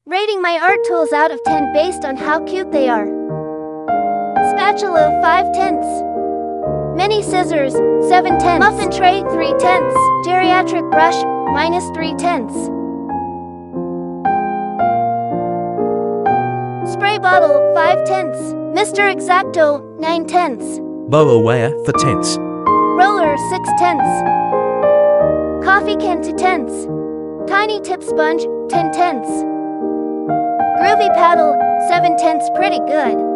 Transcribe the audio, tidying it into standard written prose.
Rating my art tools out of 10 based on how cute they are. Spatula, 5/10. Mini scissors, 7/10. Muffin tray, 3/10. Geriatric brush, -3/10. Spray bottle, 5/10. Mr. Exacto, 9/10. Boa wire for tenths. Roller, 6/10. Coffee can, 2/10. Tiny tip sponge, 10/10. Groovy paddle, 7/10. Pretty good.